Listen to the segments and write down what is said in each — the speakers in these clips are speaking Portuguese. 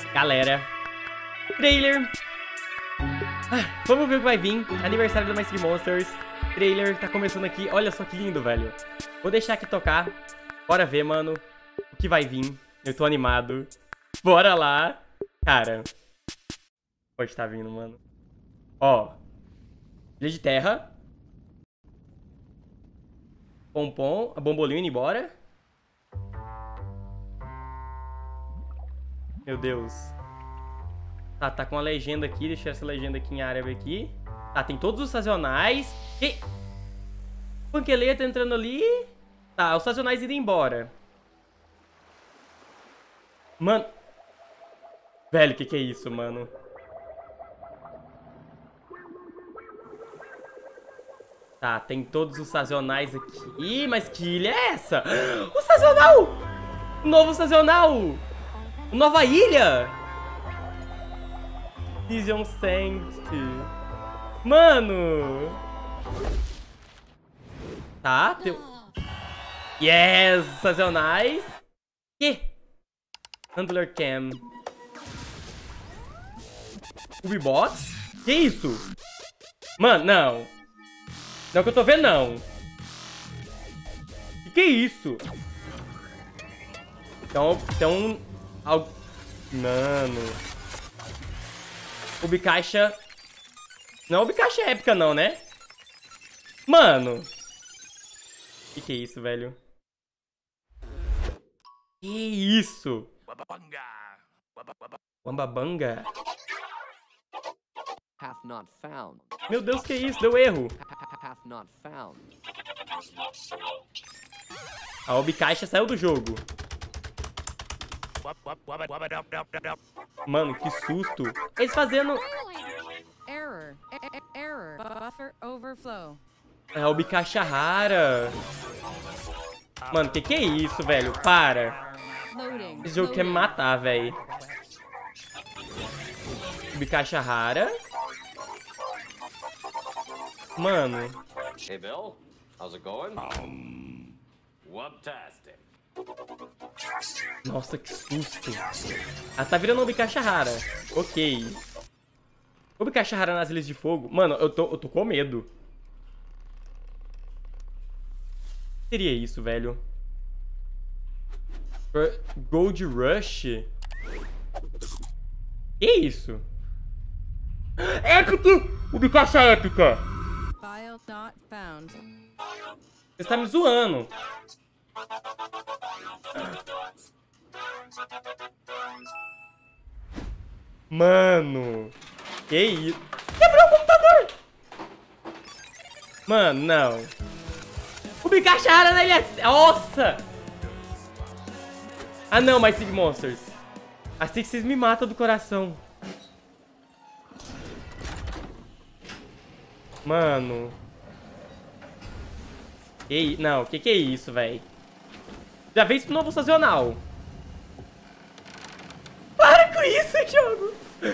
Galera, trailer. Vamos ver o que vai vir. Aniversário do My City Monsters. Trailer tá começando aqui. Olha só que lindo, velho. Vou deixar aqui tocar. Bora ver, mano, o que vai vir. Eu tô animado. Bora lá. Cara, pode estar vindo, mano. Ó, ilha de terra. Pompom, a Bombolinho indo embora. Meu Deus. Tá com a legenda aqui. Deixa essa legenda aqui em árabe aqui. Tá, tem todos os sazonais. E... Panqueleia tá entrando ali. Tá, os sazonais indo embora. Mano. Velho, que é isso, mano? Tá, tem todos os sazonais aqui. Ih, mas que ilha é essa? O sazonal! Novo sazonal! Nova ilha! Vision Saint. Mano! Tá, tem... Yes! Sazonais. Que? Handler Cam. Ubibots? Que isso? Mano, não. Não é o que eu tô vendo, não. Que é isso? Então... Mano. Ubicaixa. Não é Ubicaixa épica, não, né? Mano. Que é isso, velho? Que isso? Wambabanga. Meu Deus, que isso? Deu erro. A Ubicaixa saiu do jogo. Mano, que susto. Eles fazendo... É a Ubicaixa rara. Mano, que é isso, velho? Para. Esse jogo quer me matar, velho. Ubicaixa rara. Mano. Hey Bill, how's it going? Whooptastic. Nossa, que susto. Ah, tá virando uma Ubicaixa rara. Ok. Ubicaixa rara nas Ilhas de Fogo. Mano, eu tô com medo. O que seria isso, velho? Gold Rush? Que isso? Épico! Ubicaixa épica! Você tá me zoando. Mano. Que isso? Quebrou o computador! Mano, não. Ubicaixa rara na ilha... Nossa! Ah, não, mas Sig Monsters. Assim que vocês me matam do coração. Mano. Não, que é isso, velho? Já veio isso no novo sazonal. Para com isso, jogo!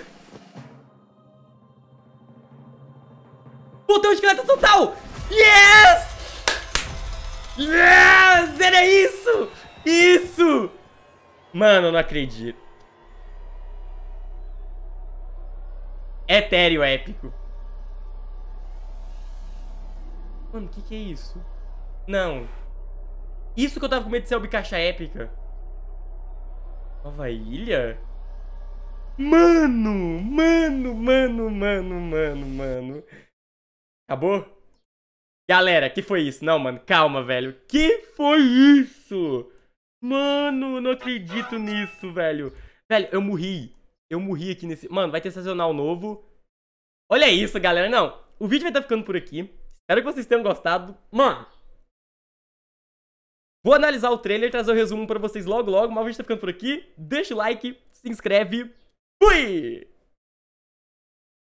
Botão de caneta total! Yes! Yes! Era isso! Isso! Mano, eu não acredito. Etéreo épico. Mano, que é isso? Não. Isso que eu tava com medo de ser a Ubicaixa épica. Nova ilha? Mano! Acabou? Galera, que foi isso? Não, mano, calma, velho. Que foi isso? Mano, não acredito nisso, velho. Velho, eu morri. Eu morri aqui nesse... Mano, vai ter sazonal novo. Olha isso, galera. Não, o vídeo vai estar ficando por aqui. Espero que vocês tenham gostado. Mano, vou analisar o trailer e trazer o resumo pra vocês logo, logo. Mas o vídeo tá ficando por aqui. Deixa o like, se inscreve. Fui!